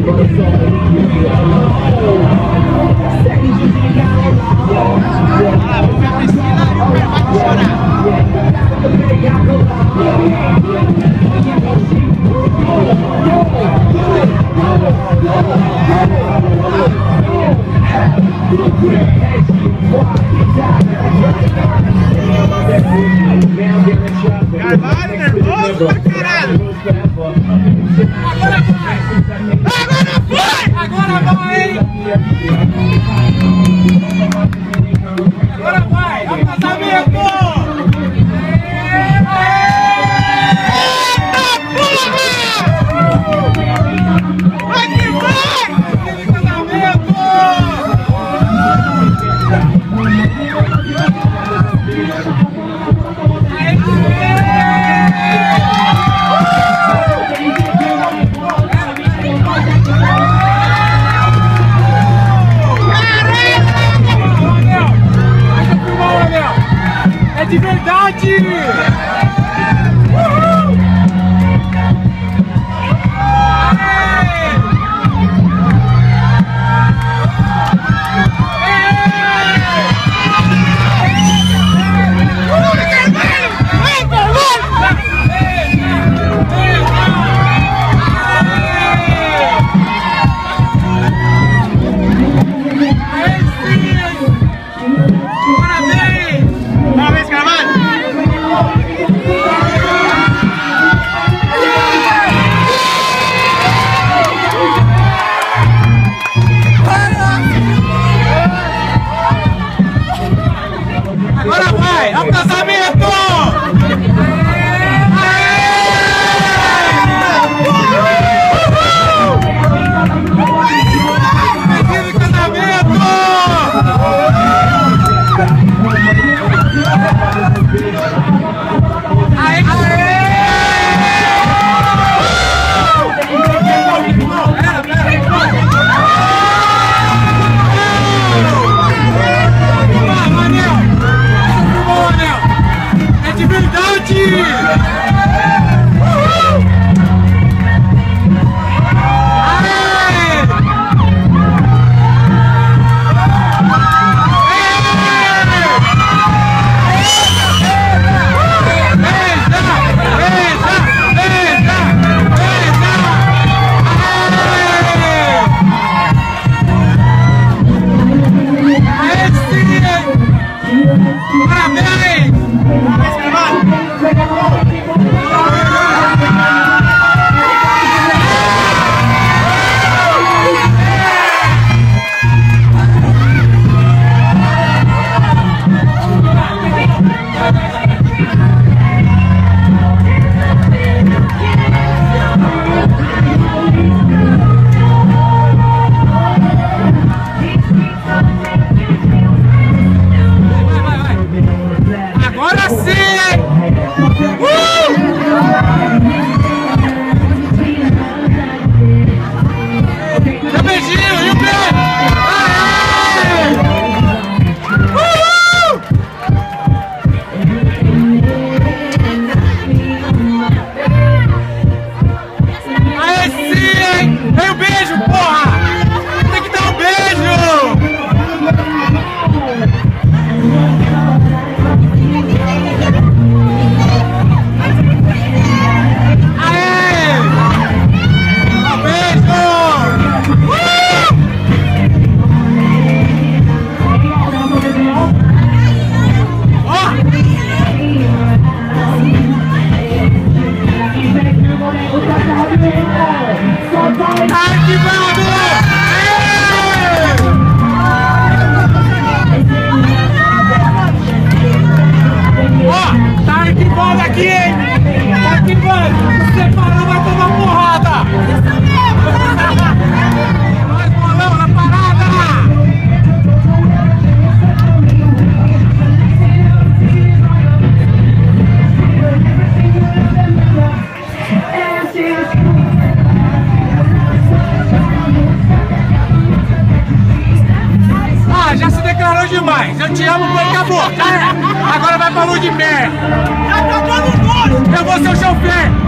Carvalho, nervoso pra caralho! Agora vai! Agora vai! Agora vai! É o casamento! Vai que vai! Aquele casamento! É de verdade! Agora vai! É o casamento! Pedido casamento! Aê! É de verdade! Parabéns! Agora sim! Meu beijinho, e o beijo! Aê sim, hein? Vem o beijo, porra! Tem que dar um beijo! Arquivado! Ó, tá arquivado aqui, hein? Tá arquivado! Se parar, vai tomar porrada! Vai, bolão, na parada! Já se declarou demais. Eu te amo, foi acabou. Agora vai pra lua de mel. Já acabou no bolso. Eu vou ser o chofer.